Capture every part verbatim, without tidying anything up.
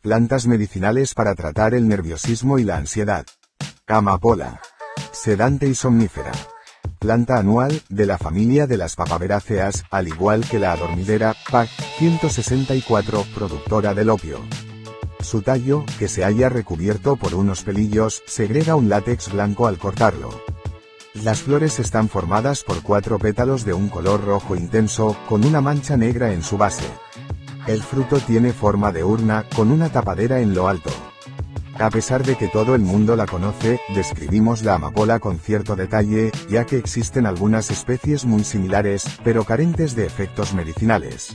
Plantas medicinales para tratar el nerviosismo y la ansiedad. Amapola. Sedante y somnífera. Planta anual, de la familia de las papaveráceas, al igual que la adormidera, P A C ciento sesenta y cuatro, productora del opio. Su tallo, que se halla recubierto por unos pelillos, segrega un látex blanco al cortarlo. Las flores están formadas por cuatro pétalos de un color rojo intenso, con una mancha negra en su base. El fruto tiene forma de urna, con una tapadera en lo alto. A pesar de que todo el mundo la conoce, describimos la amapola con cierto detalle, ya que existen algunas especies muy similares, pero carentes de efectos medicinales.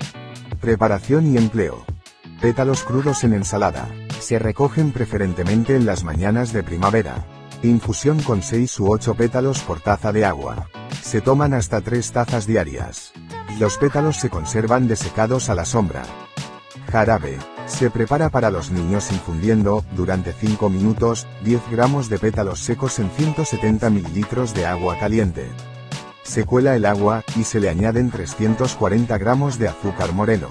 Preparación y empleo. Pétalos crudos en ensalada. Se recogen preferentemente en las mañanas de primavera. Infusión con seis u ocho pétalos por taza de agua. Se toman hasta tres tazas diarias. Los pétalos se conservan desecados a la sombra. Jarabe. Se prepara para los niños infundiendo, durante cinco minutos, diez gramos de pétalos secos en ciento setenta mililitros de agua caliente. Se cuela el agua, y se le añaden trescientos cuarenta gramos de azúcar moreno.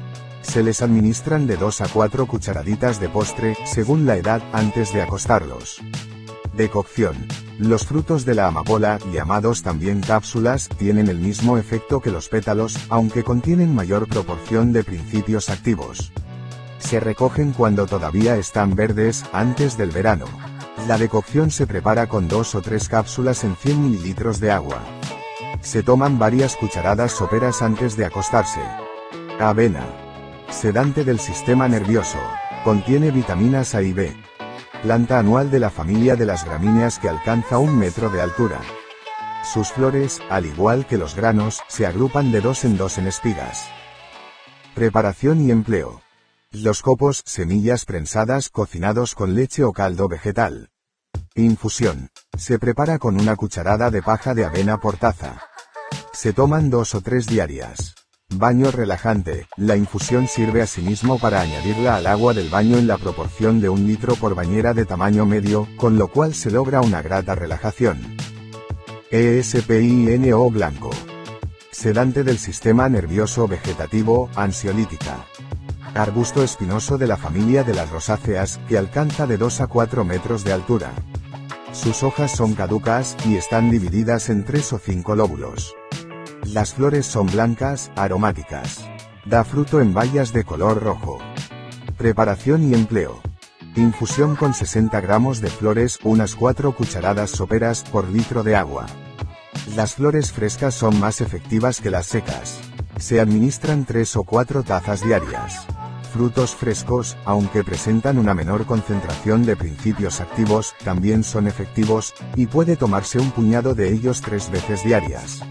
Se les administran de dos a cuatro cucharaditas de postre, según la edad, antes de acostarlos. Decocción. Los frutos de la amapola, llamados también cápsulas, tienen el mismo efecto que los pétalos, aunque contienen mayor proporción de principios activos. Se recogen cuando todavía están verdes, antes del verano. La decocción se prepara con dos o tres cápsulas en cien mililitros de agua. Se toman varias cucharadas soperas antes de acostarse. Avena. Sedante del sistema nervioso. Contiene vitaminas A y B. Planta anual de la familia de las gramíneas que alcanza un metro de altura. Sus flores, al igual que los granos, se agrupan de dos en dos en espigas. Preparación y empleo. Los copos, semillas prensadas, cocinados con leche o caldo vegetal. Infusión. Se prepara con una cucharada de paja de avena por taza. Se toman dos o tres diarias. Baño relajante. La infusión sirve asimismo para añadirla al agua del baño en la proporción de un litro por bañera de tamaño medio, con lo cual se logra una grata relajación. Espino blanco. Sedante del sistema nervioso vegetativo, ansiolítica. Arbusto espinoso de la familia de las rosáceas, que alcanza de dos a cuatro metros de altura. Sus hojas son caducas, y están divididas en tres o cinco lóbulos. Las flores son blancas, aromáticas. Da fruto en bayas de color rojo. Preparación y empleo. Infusión con sesenta gramos de flores, unas cuatro cucharadas soperas por litro de agua. Las flores frescas son más efectivas que las secas. Se administran tres o cuatro tazas diarias. Frutos frescos, aunque presentan una menor concentración de principios activos, también son efectivos, y puede tomarse un puñado de ellos tres veces diarias.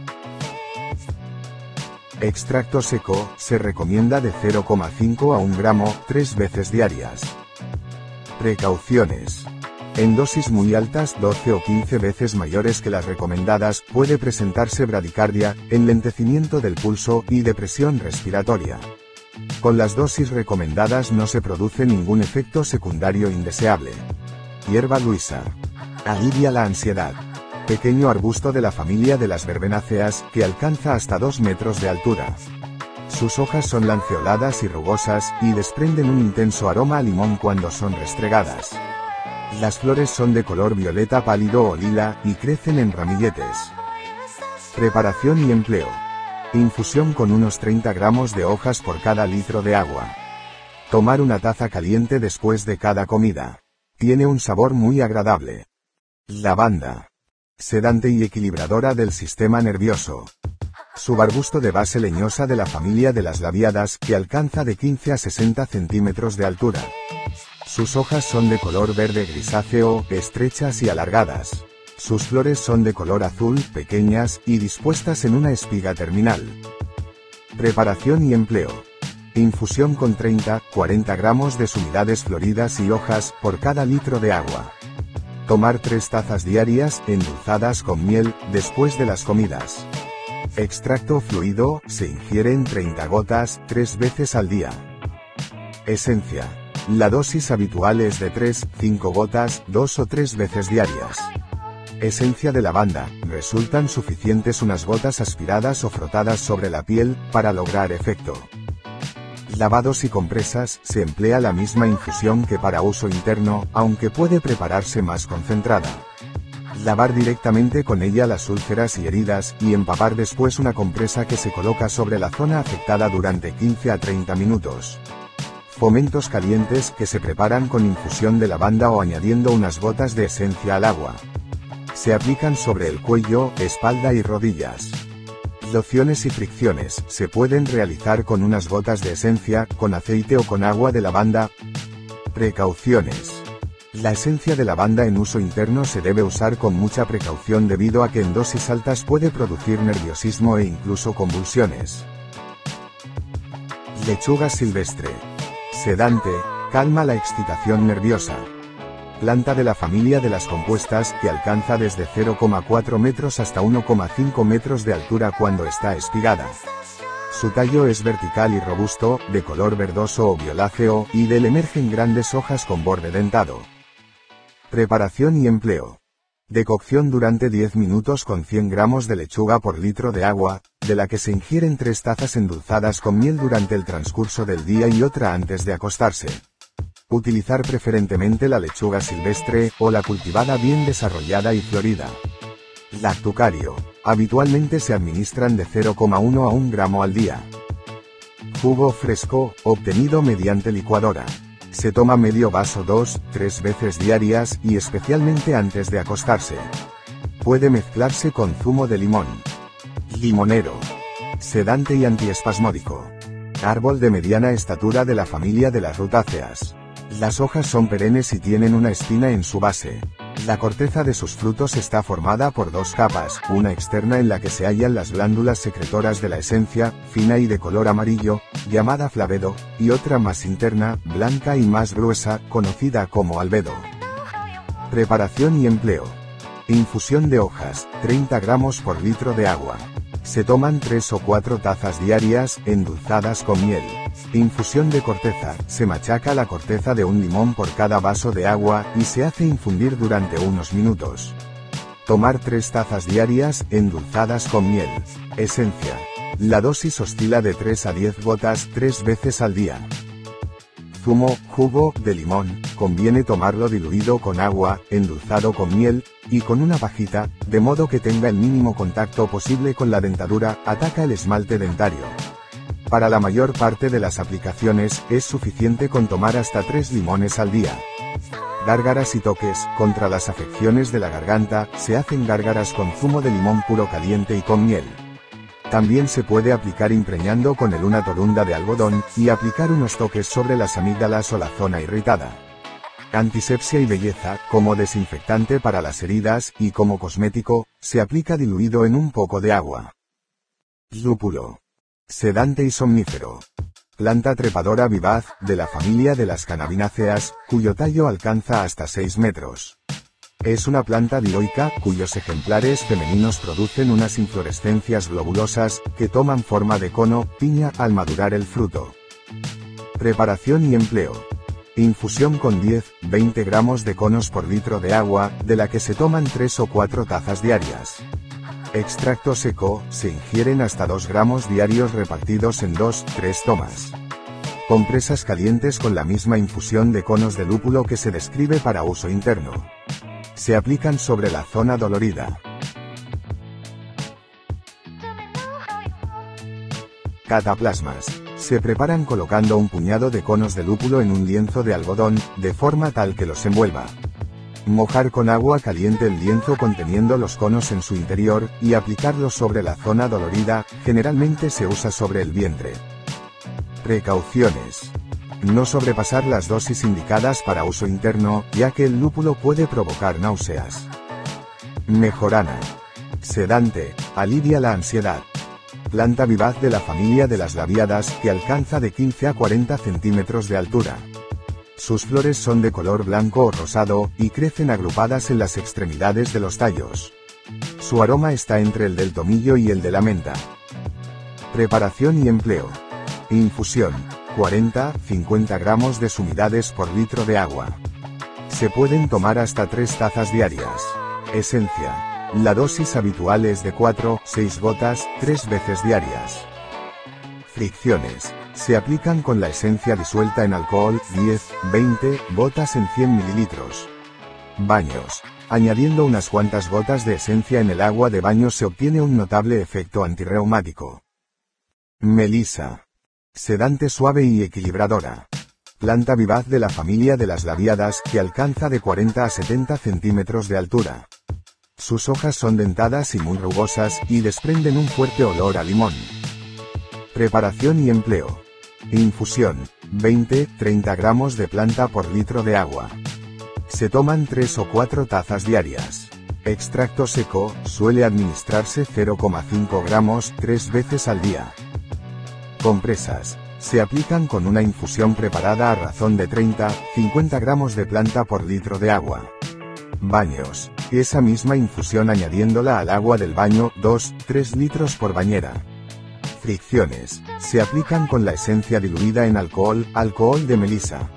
Extracto seco, se recomienda de cero coma cinco a un gramo, tres veces diarias. Precauciones. En dosis muy altas, doce o quince veces mayores que las recomendadas, puede presentarse bradicardia, enlentecimiento del pulso, y depresión respiratoria. Con las dosis recomendadas no se produce ningún efecto secundario indeseable. Hierba luisa. Alivia la ansiedad. Pequeño arbusto de la familia de las verbenáceas, que alcanza hasta dos metros de altura. Sus hojas son lanceoladas y rugosas, y desprenden un intenso aroma a limón cuando son restregadas. Las flores son de color violeta pálido o lila, y crecen en ramilletes. Preparación y empleo. Infusión con unos treinta gramos de hojas por cada litro de agua. Tomar una taza caliente después de cada comida. Tiene un sabor muy agradable. Lavanda. Sedante y equilibradora del sistema nervioso. Subarbusto de base leñosa de la familia de las labiadas, que alcanza de quince a sesenta centímetros de altura. Sus hojas son de color verde grisáceo, estrechas y alargadas. Sus flores son de color azul, pequeñas, y dispuestas en una espiga terminal. Preparación y empleo. Infusión con treinta a cuarenta gramos de sumidades floridas y hojas, por cada litro de agua. Tomar tres tazas diarias, endulzadas con miel, después de las comidas. Extracto fluido, se ingiere en treinta gotas, tres veces al día. Esencia. La dosis habitual es de tres a cinco gotas, dos o tres veces diarias. Esencia de lavanda. Resultan suficientes unas gotas aspiradas o frotadas sobre la piel, para lograr efecto. Lavados y compresas, se emplea la misma infusión que para uso interno, aunque puede prepararse más concentrada. Lavar directamente con ella las úlceras y heridas, y empapar después una compresa que se coloca sobre la zona afectada durante quince a treinta minutos. Fomentos calientes que se preparan con infusión de lavanda o añadiendo unas gotas de esencia al agua. Se aplican sobre el cuello, espalda y rodillas. Lociones y fricciones, se pueden realizar con unas gotas de esencia, con aceite o con agua de lavanda. Precauciones. La esencia de lavanda en uso interno se debe usar con mucha precaución debido a que en dosis altas puede producir nerviosismo e incluso convulsiones. Lechuga silvestre. Sedante, calma la excitación nerviosa. Planta de la familia de las compuestas que alcanza desde cero coma cuatro metros hasta uno coma cinco metros de altura cuando está espigada. Su tallo es vertical y robusto, de color verdoso o violáceo, y de él emergen grandes hojas con borde dentado. Preparación y empleo. Decocción durante diez minutos con cien gramos de lechuga por litro de agua, de la que se ingieren tres tazas endulzadas con miel durante el transcurso del día y otra antes de acostarse. Utilizar preferentemente la lechuga silvestre, o la cultivada bien desarrollada y florida. Lactucario. Habitualmente se administran de cero coma uno a un gramo al día. Jugo fresco, obtenido mediante licuadora. Se toma medio vaso dos, tres veces diarias, y especialmente antes de acostarse. Puede mezclarse con zumo de limón. Limonero. Sedante y antiespasmódico. Árbol de mediana estatura de la familia de las rutáceas. Las hojas son perennes y tienen una espina en su base. La corteza de sus frutos está formada por dos capas, una externa en la que se hallan las glándulas secretoras de la esencia, fina y de color amarillo, llamada flavedo, y otra más interna, blanca y más gruesa, conocida como albedo. Preparación y empleo. Infusión de hojas, treinta gramos por litro de agua. Se toman tres o cuatro tazas diarias, endulzadas con miel. Infusión de corteza, se machaca la corteza de un limón por cada vaso de agua, y se hace infundir durante unos minutos. Tomar tres tazas diarias, endulzadas con miel. Esencia. La dosis oscila de tres a diez gotas, tres veces al día. Zumo, jugo, de limón, conviene tomarlo diluido con agua, endulzado con miel, y con una pajita, de modo que tenga el mínimo contacto posible con la dentadura, ataca el esmalte dentario. Para la mayor parte de las aplicaciones, es suficiente con tomar hasta tres limones al día. Gárgaras y toques, contra las afecciones de la garganta, se hacen gárgaras con zumo de limón puro caliente y con miel. También se puede aplicar impregnando con él una torunda de algodón, y aplicar unos toques sobre las amígdalas o la zona irritada. Antisepsia y belleza, como desinfectante para las heridas, y como cosmético, se aplica diluido en un poco de agua. Lúpulo. Sedante y somnífero. Planta trepadora vivaz, de la familia de las cannabináceas, cuyo tallo alcanza hasta seis metros. Es una planta dioica, cuyos ejemplares femeninos producen unas inflorescencias globulosas, que toman forma de cono, piña, al madurar el fruto. Preparación y empleo. Infusión con diez a veinte gramos de conos por litro de agua, de la que se toman tres o cuatro tazas diarias. Extracto seco, se ingieren hasta dos gramos diarios repartidos en dos a tres tomas. Compresas calientes con la misma infusión de conos de lúpulo que se describe para uso interno. Se aplican sobre la zona dolorida. Cataplasmas. Se preparan colocando un puñado de conos de lúpulo en un lienzo de algodón, de forma tal que los envuelva. Mojar con agua caliente el lienzo conteniendo los conos en su interior, y aplicarlos sobre la zona dolorida, generalmente se usa sobre el vientre. Precauciones. No sobrepasar las dosis indicadas para uso interno, ya que el lúpulo puede provocar náuseas. Mejorana. Sedante, alivia la ansiedad. Planta vivaz de la familia de las labiadas, que alcanza de quince a cuarenta centímetros de altura. Sus flores son de color blanco o rosado, y crecen agrupadas en las extremidades de los tallos. Su aroma está entre el del tomillo y el de la menta. Preparación y empleo. Infusión. cuarenta a cincuenta gramos de sumidades por litro de agua. Se pueden tomar hasta tres tazas diarias. Esencia. La dosis habitual es de cuatro a seis gotas, tres veces diarias. Fricciones. Se aplican con la esencia disuelta en alcohol, diez, veinte, gotas en cien mililitros. Baños. Añadiendo unas cuantas gotas de esencia en el agua de baño se obtiene un notable efecto antirreumático. Melisa. Sedante suave y equilibradora. Planta vivaz de la familia de las labiadas, que alcanza de cuarenta a setenta centímetros de altura. Sus hojas son dentadas y muy rugosas, y desprenden un fuerte olor a limón. Preparación y empleo. Infusión. veinte a treinta gramos de planta por litro de agua. Se toman tres o cuatro tazas diarias. Extracto seco, suele administrarse cero coma cinco gramos, tres veces al día. Compresas. Se aplican con una infusión preparada a razón de treinta a cincuenta gramos de planta por litro de agua. Baños. Esa misma infusión añadiéndola al agua del baño, dos a tres litros por bañera. Fricciones. Se aplican con la esencia diluida en alcohol, alcohol de melisa.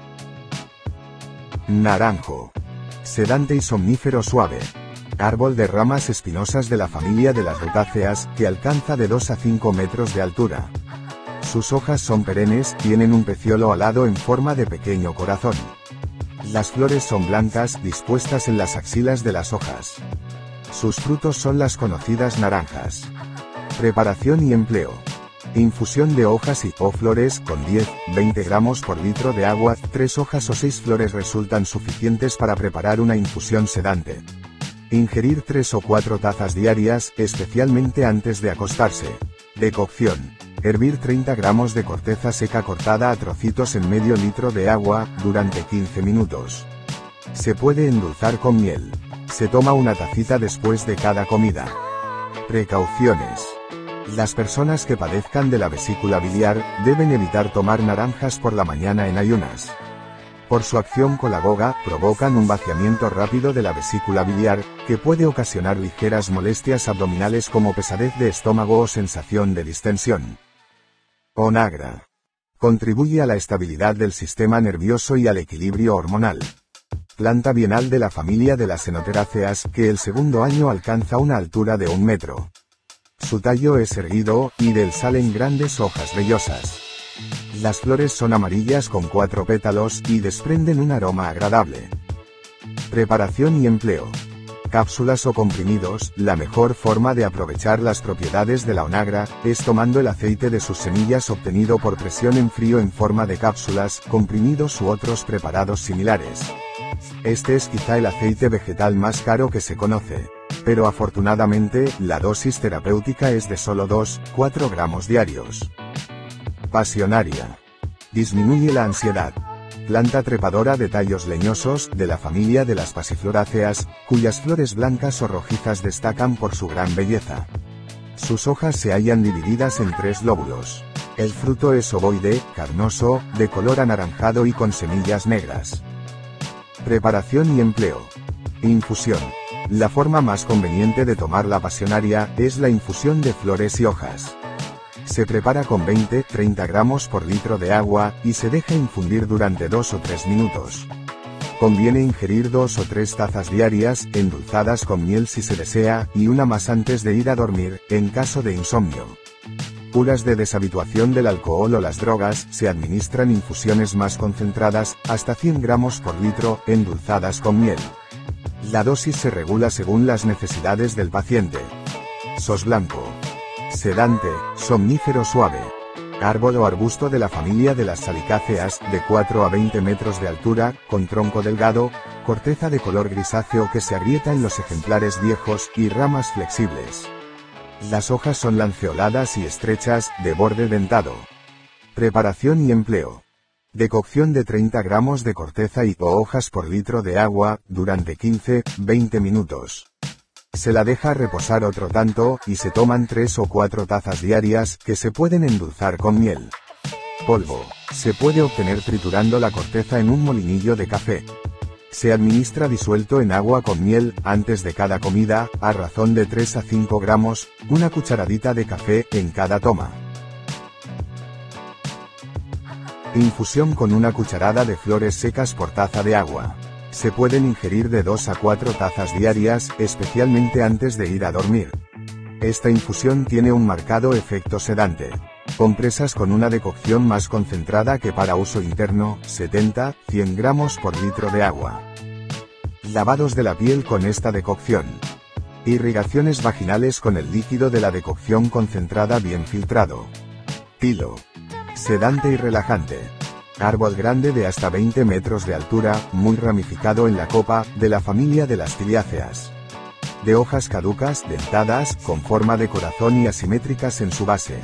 Naranjo. Sedante y somnífero suave. Árbol de ramas espinosas de la familia de las rutáceas, que alcanza de dos a cinco metros de altura. Sus hojas son perennes, tienen un peciolo alado en forma de pequeño corazón. Las flores son blancas, dispuestas en las axilas de las hojas. Sus frutos son las conocidas naranjas. Preparación y empleo. Infusión de hojas y o flores con diez a veinte gramos por litro de agua, tres hojas o seis flores resultan suficientes para preparar una infusión sedante. Ingerir tres o cuatro tazas diarias, especialmente antes de acostarse. Decocción. Hervir treinta gramos de corteza seca cortada a trocitos en medio litro de agua, durante quince minutos. Se puede endulzar con miel. Se toma una tacita después de cada comida. Precauciones. Las personas que padezcan de la vesícula biliar, deben evitar tomar naranjas por la mañana en ayunas. Por su acción colagoga, provocan un vaciamiento rápido de la vesícula biliar, que puede ocasionar ligeras molestias abdominales como pesadez de estómago o sensación de distensión. Onagra. Contribuye a la estabilidad del sistema nervioso y al equilibrio hormonal. Planta bienal de la familia de las Cenoteráceas, que el segundo año alcanza una altura de un metro. Su tallo es erguido, y del salen grandes hojas vellosas. Las flores son amarillas con cuatro pétalos, y desprenden un aroma agradable. Preparación y empleo. Cápsulas o comprimidos. La mejor forma de aprovechar las propiedades de la onagra, es tomando el aceite de sus semillas obtenido por presión en frío en forma de cápsulas, comprimidos u otros preparados similares. Este es quizá el aceite vegetal más caro que se conoce. Pero afortunadamente, la dosis terapéutica es de solo dos a cuatro gramos diarios. Pasionaria. Disminuye la ansiedad. Planta trepadora de tallos leñosos, de la familia de las pasifloráceas, cuyas flores blancas o rojizas destacan por su gran belleza. Sus hojas se hallan divididas en tres lóbulos. El fruto es ovoide, carnoso, de color anaranjado y con semillas negras. Preparación y empleo. Infusión. La forma más conveniente de tomar la pasionaria, es la infusión de flores y hojas. Se prepara con veinte a treinta gramos por litro de agua, y se deja infundir durante dos o tres minutos. Conviene ingerir dos o tres tazas diarias, endulzadas con miel si se desea, y una más antes de ir a dormir, en caso de insomnio. Curas de deshabituación del alcohol o las drogas, se administran infusiones más concentradas, hasta cien gramos por litro, endulzadas con miel. La dosis se regula según las necesidades del paciente. Sos blanco. Sedante, somnífero suave. Árbol o arbusto de la familia de las salicáceas, de cuatro a veinte metros de altura, con tronco delgado, corteza de color grisáceo que se agrieta en los ejemplares viejos, y ramas flexibles. Las hojas son lanceoladas y estrechas, de borde dentado. Preparación y empleo. Decocción de treinta gramos de corteza y o hojas por litro de agua, durante quince a veinte minutos. Se la deja reposar otro tanto, y se toman tres o cuatro tazas diarias, que se pueden endulzar con miel. Polvo. Se puede obtener triturando la corteza en un molinillo de café. Se administra disuelto en agua con miel, antes de cada comida, a razón de tres a cinco gramos, una cucharadita de café en cada toma. Infusión con una cucharada de flores secas por taza de agua. Se pueden ingerir de dos a cuatro tazas diarias, especialmente antes de ir a dormir. Esta infusión tiene un marcado efecto sedante. Compresas con una decocción más concentrada que para uso interno, setenta a cien gramos por litro de agua. Lavados de la piel con esta decocción. Irrigaciones vaginales con el líquido de la decocción concentrada bien filtrado. Tilo. Sedante y relajante. Árbol grande de hasta veinte metros de altura, muy ramificado en la copa, de la familia de las Tiliáceas. De hojas caducas, dentadas, con forma de corazón y asimétricas en su base.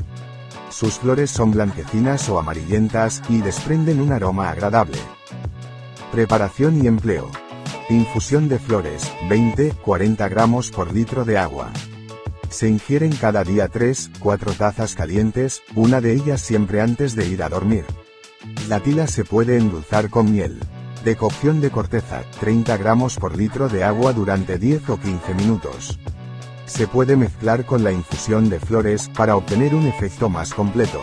Sus flores son blanquecinas o amarillentas, y desprenden un aroma agradable. Preparación y empleo. Infusión de flores, veinte a cuarenta gramos por litro de agua. Se ingieren cada día tres a cuatro tazas calientes, una de ellas siempre antes de ir a dormir. La tila se puede endulzar con miel. Decocción de corteza, treinta gramos por litro de agua durante diez o quince minutos. Se puede mezclar con la infusión de flores para obtener un efecto más completo.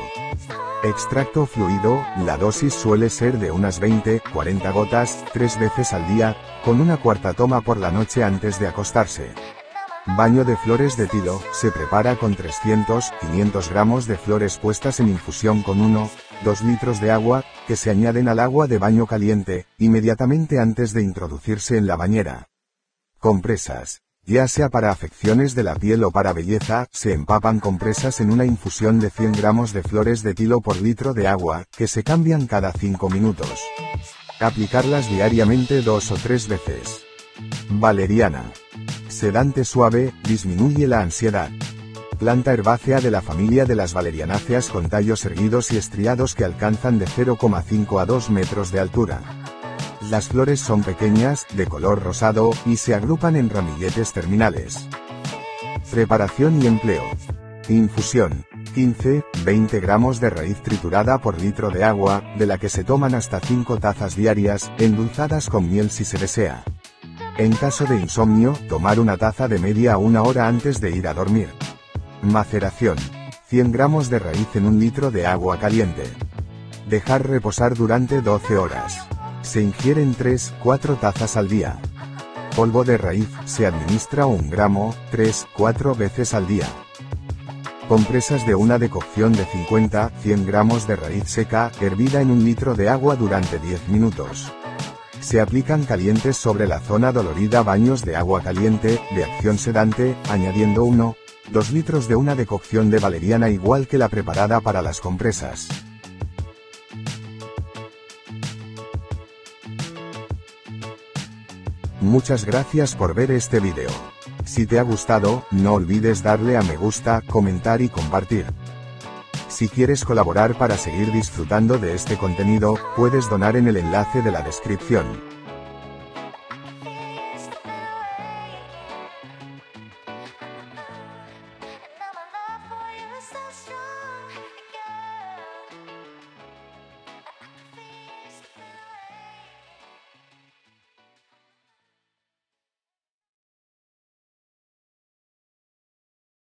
Extracto fluido, la dosis suele ser de unas veinte a cuarenta gotas, tres veces al día, con una cuarta toma por la noche antes de acostarse. Baño de flores de tilo, se prepara con trescientos a quinientos gramos de flores puestas en infusión con uno a dos litros de agua, que se añaden al agua de baño caliente, inmediatamente antes de introducirse en la bañera. Compresas. Ya sea para afecciones de la piel o para belleza, se empapan compresas en una infusión de cien gramos de flores de tilo por litro de agua, que se cambian cada cinco minutos. Aplicarlas diariamente dos o tres veces. Valeriana. Sedante suave, disminuye la ansiedad. Planta herbácea de la familia de las valerianáceas con tallos erguidos y estriados que alcanzan de cero coma cinco a dos metros de altura. Las flores son pequeñas, de color rosado, y se agrupan en ramilletes terminales. Preparación y empleo. Infusión. quince a veinte gramos de raíz triturada por litro de agua, de la que se toman hasta cinco tazas diarias, endulzadas con miel si se desea. En caso de insomnio, tomar una taza de media a una hora antes de ir a dormir. Maceración. cien gramos de raíz en un litro de agua caliente. Dejar reposar durante doce horas. Se ingieren tres a cuatro tazas al día. Polvo de raíz, se administra un gramo, tres a cuatro veces al día. Compresas de una decocción de cincuenta a cien gramos de raíz seca, hervida en un litro de agua durante diez minutos. Se aplican calientes sobre la zona dolorida. Baños de agua caliente, de acción sedante, añadiendo uno a dos litros de una decocción de valeriana igual que la preparada para las compresas. Muchas gracias por ver este video. Si te ha gustado, no olvides darle a me gusta, comentar y compartir. Si quieres colaborar para seguir disfrutando de este contenido, puedes donar en el enlace de la descripción.